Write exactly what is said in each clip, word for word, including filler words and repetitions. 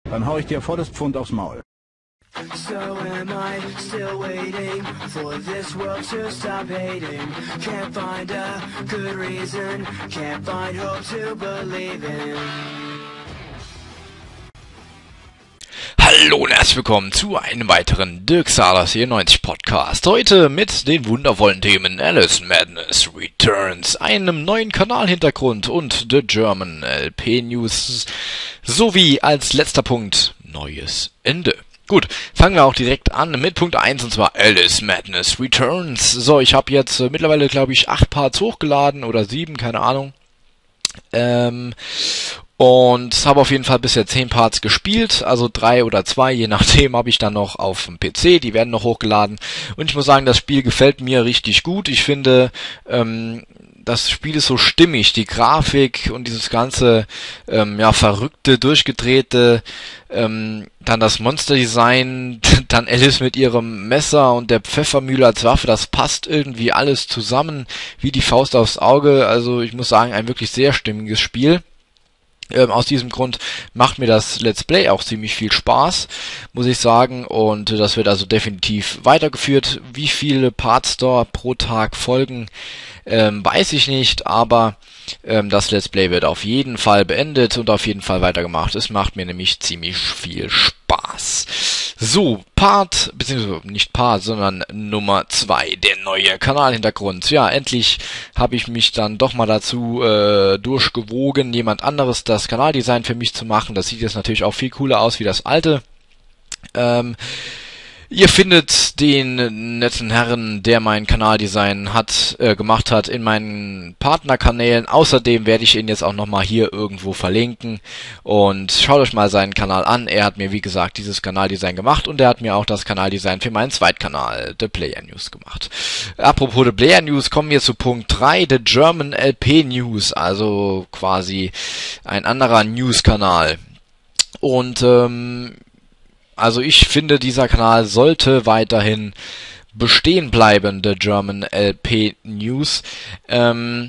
Dann hau ich dir volles Pfund aufs Maul. So am I still waiting for this world to stop hating? Can't find a good reason, can't find hope to believe in. Hallo und herzlich willkommen zu einem weiteren Dirk Salas vierundneunzig Podcast. Heute mit den wundervollen Themen Alice Madness Returns, einem neuen Kanalhintergrund und The German L P News sowie als letzter Punkt neues Ende. Gut, fangen wir auch direkt an mit Punkt eins, und zwar Alice Madness Returns. So, ich habe jetzt äh, mittlerweile, glaube ich, acht Parts hochgeladen oder sieben, keine Ahnung. Ähm, und habe auf jeden Fall bisher zehn Parts gespielt, also drei oder zwei, je nachdem, habe ich dann noch auf dem P C, die werden noch hochgeladen. Und ich muss sagen, das Spiel gefällt mir richtig gut. Ich finde, ähm, das Spiel ist so stimmig, die Grafik und dieses ganze, ähm, ja, verrückte, durchgedrehte, ähm, dann das Monsterdesign, dann Alice mit ihrem Messer und der Pfeffermühle als Waffe, das passt irgendwie alles zusammen, wie die Faust aufs Auge. Also ich muss sagen, ein wirklich sehr stimmiges Spiel. Ähm, aus diesem Grund macht mir das Let's Play auch ziemlich viel Spaß, muss ich sagen, und äh, das wird also definitiv weitergeführt. Wie viele Parts da pro Tag folgen, ähm, weiß ich nicht, aber ähm, das Let's Play wird auf jeden Fall beendet und auf jeden Fall weitergemacht. Es macht mir nämlich ziemlich viel Spaß. So, Part, beziehungsweise nicht Part, sondern Nummer zwei, der neue Kanalhintergrund. Ja, endlich habe ich mich dann doch mal dazu äh, durchgewogen, jemand anderes das Kanaldesign für mich zu machen. Das sieht jetzt natürlich auch viel cooler aus wie das alte. Ähm, Ihr findet den netten Herren, der mein Kanaldesign hat, äh, gemacht hat, in meinen Partnerkanälen. Außerdem werde ich ihn jetzt auch nochmal hier irgendwo verlinken. Und schaut euch mal seinen Kanal an. Er hat mir, wie gesagt, dieses Kanaldesign gemacht und er hat mir auch das Kanaldesign für meinen Zweitkanal, The Player News, gemacht. Apropos The Player News, kommen wir zu Punkt drei, The German L P News, also quasi ein anderer News-Kanal. Und, ähm, Also ich finde, dieser Kanal sollte weiterhin bestehen bleiben, The German L P News. Ähm,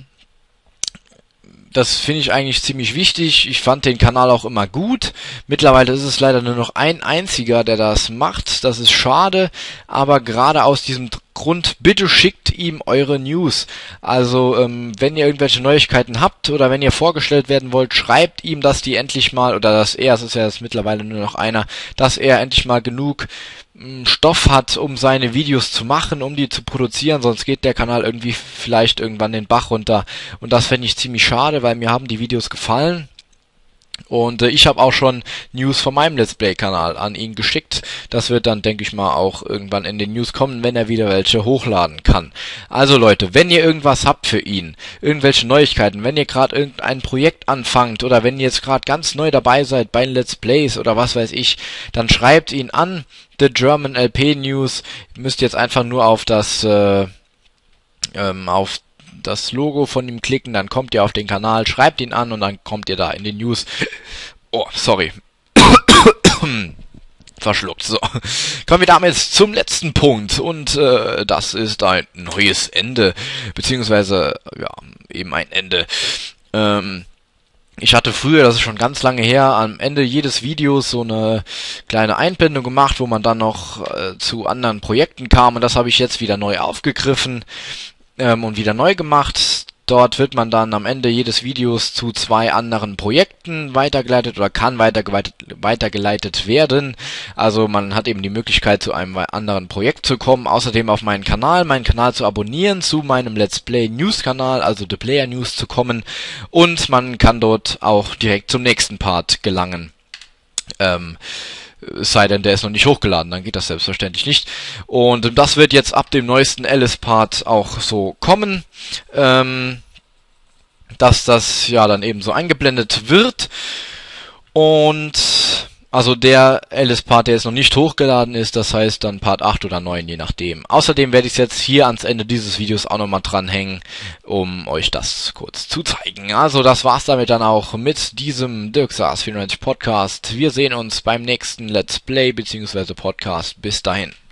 das finde ich eigentlich ziemlich wichtig. Ich fand den Kanal auch immer gut. Mittlerweile ist es leider nur noch ein einziger, der das macht. Das ist schade, aber gerade aus diesem Grund, bitte schickt ihm eure News. Also, ähm, wenn ihr irgendwelche Neuigkeiten habt oder wenn ihr vorgestellt werden wollt, schreibt ihm, dass die endlich mal, oder dass er, es ist ja jetzt mittlerweile nur noch einer, dass er endlich mal genug mh, Stoff hat, um seine Videos zu machen, um die zu produzieren, sonst geht der Kanal irgendwie vielleicht irgendwann den Bach runter. Und das fände ich ziemlich schade, weil mir haben die Videos gefallen. Und äh, ich habe auch schon News von meinem Let's Play-Kanal an ihn geschickt. Das wird dann, denke ich mal, auch irgendwann in den News kommen, wenn er wieder welche hochladen kann. Also Leute, wenn ihr irgendwas habt für ihn, irgendwelche Neuigkeiten, wenn ihr gerade irgendein Projekt anfangt oder wenn ihr jetzt gerade ganz neu dabei seid bei Let's Plays oder was weiß ich, dann schreibt ihn an, The German L P News. Ihr müsst jetzt einfach nur auf das, äh, ähm, auf das Logo von ihm klicken, dann kommt ihr auf den Kanal, schreibt ihn an und dann kommt ihr da in die News. Oh, sorry. Verschluckt. So. Kommen wir damit zum letzten Punkt und äh, das ist ein neues Ende, beziehungsweise, ja, eben ein Ende. Ähm, Ich hatte früher, das ist schon ganz lange her, am Ende jedes Videos so eine kleine Einblendung gemacht, wo man dann noch äh, zu anderen Projekten kam und das habe ich jetzt wieder neu aufgegriffen ähm, und wieder neu gemacht. Dort wird man dann am Ende jedes Videos zu zwei anderen Projekten weitergeleitet oder kann weitergeleitet, weitergeleitet werden. Also man hat eben die Möglichkeit, zu einem anderen Projekt zu kommen. Außerdem auf meinen Kanal, meinen Kanal zu abonnieren, zu meinem Let's Play News Kanal, also The Player News zu kommen. Und man kann dort auch direkt zum nächsten Part gelangen. Ähm... Es sei denn, der ist noch nicht hochgeladen, dann geht das selbstverständlich nicht. Und das wird jetzt ab dem neuesten Alice-Part auch so kommen, ähm, dass das ja dann eben so eingeblendet wird. Und also der Alice-Part, der jetzt noch nicht hochgeladen ist, das heißt dann Part acht oder neun, je nachdem. Außerdem werde ich es jetzt hier ans Ende dieses Videos auch nochmal dranhängen, um euch das kurz zu zeigen. Also das war's damit dann auch mit diesem Dirk Salas vierundneunzig Podcast. Wir sehen uns beim nächsten Let's Play bzw. Podcast. Bis dahin.